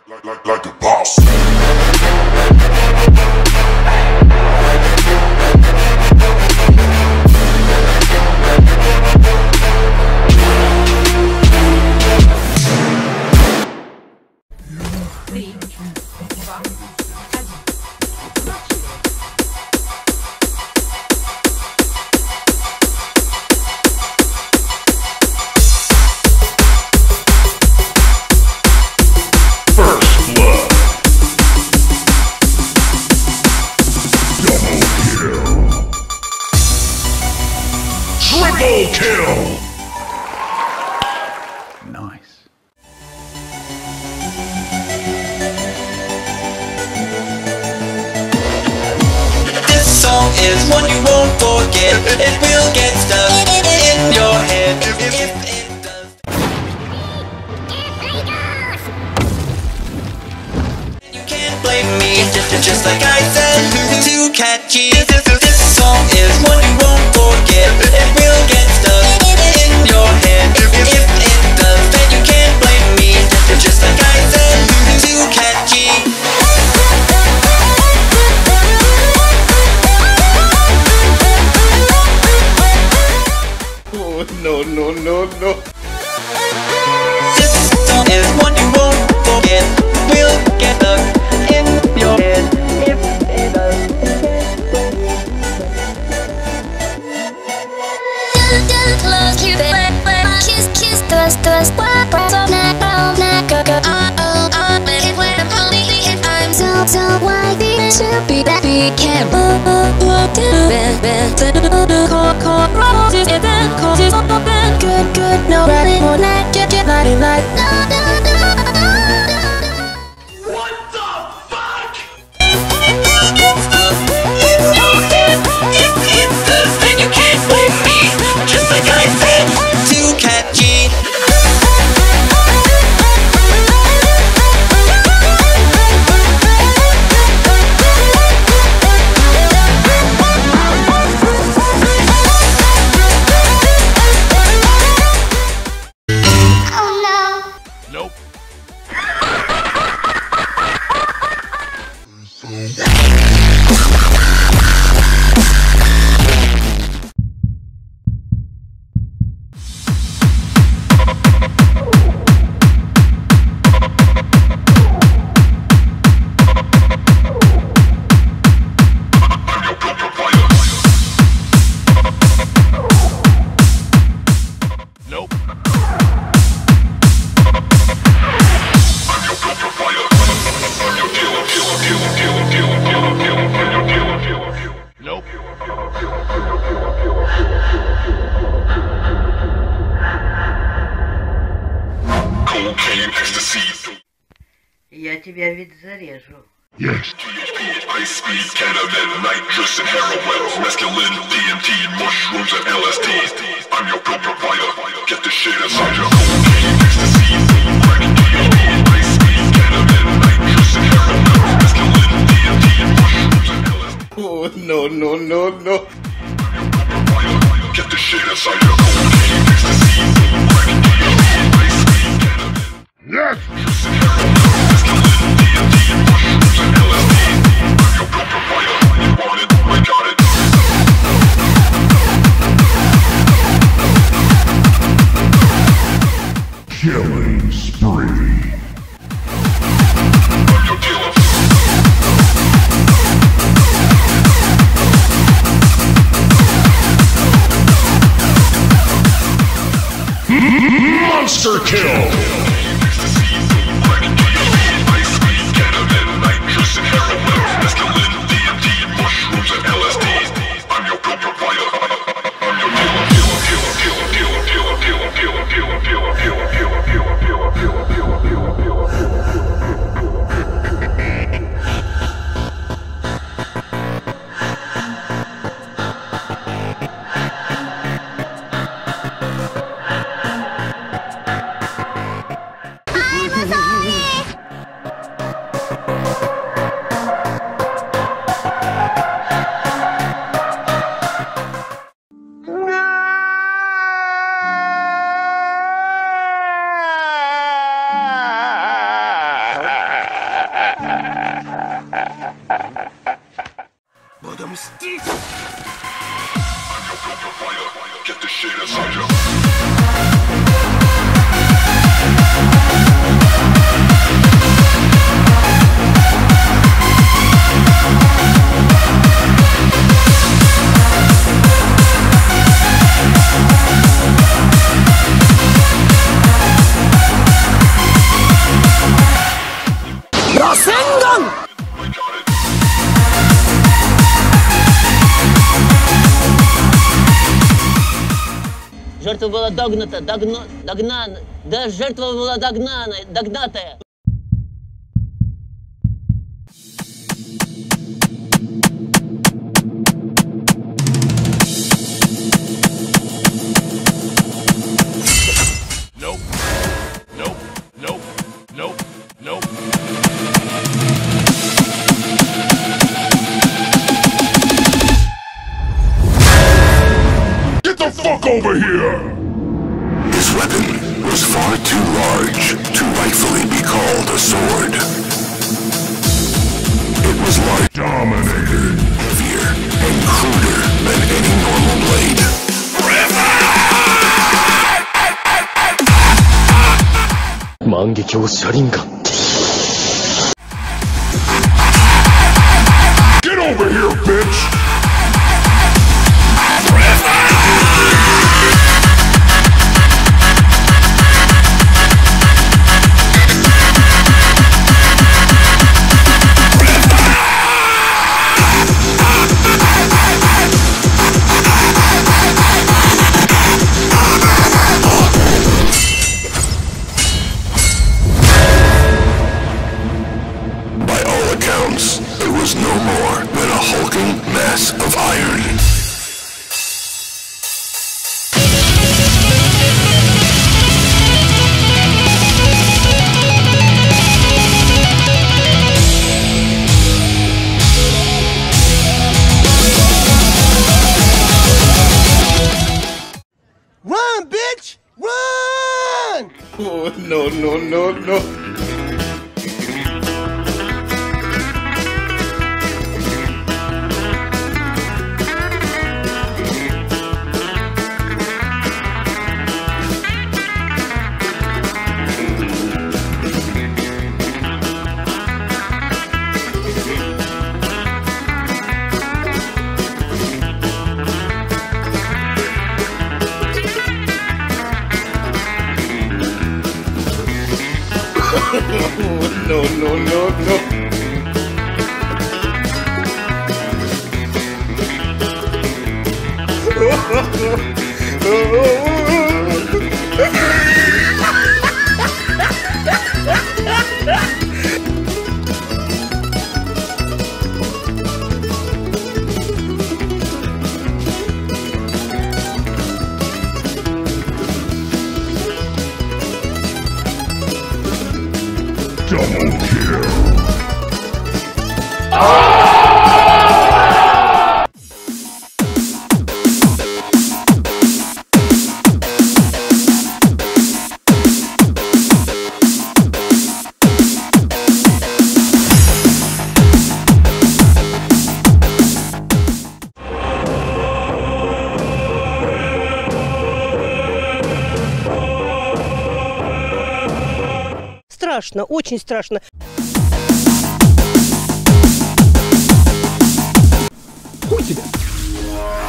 Like a boss. Triple kill! Nice. This song is one you won't forget. It will get stuck in your head if it does. You can't blame me, just like I said, too catchy. This song is one you won't forget. It will get stuck in your head if it does. Then you can't blame me, just like I said, too catchy. Oh, no. This song is one you won't forget. Will get stuck in your head if it does. Close, Cupid, kiss, thrust, I'm so wifey to be that we can good, no running all night, get lighting like What the fuck? If it does, then you can't blame me, just like I said, too catchy. Nope. Nope. Nope. Cocaine, ecstasy. Я тебя ведь зарежу. Yes. THP, ice speed, ketamine, nitrous and heroin, mescaline, DMT, mushrooms and LSD. I'm your pill provider. Get the shit inside your cocaine, ecstasy, crack, THP, ice speed, ketamine, nitrous and heroin, mescaline, DMT, mushrooms and LSD. Oh, no. Get the shit inside your cocaine, ecstasy, crack, THP, ice speed, ketamine. Yes. Nitrous and heroin, mescaline, DMT, mushrooms and LSD. I'm your pill provider. You want it? I got it. Killing spree. I'm your killer. Monster kill. Ecstasy, crack, THC, ice speed, ketamine, nitrous and heroin, mescaline, DMT, mushrooms and LSD. I'm your pill provider. I'm your your go-go fighter. Get the shit inside you. Жертва была жертва была догнатая. Nope. Nope. Nope. Nope. Nope. Get the fuck over here! His weapon was far too large to rightfully be called a sword. It was large, Dominated. heavier, and cruder than any normal blade. Get over here, bitch! By all accounts, it was no more than a hulking mass of iron. Run, bitch! Run! Oh, no, no, no, no. Oh, no, no, no, no. Double kill. Страшно, очень страшно. Хуй тебя.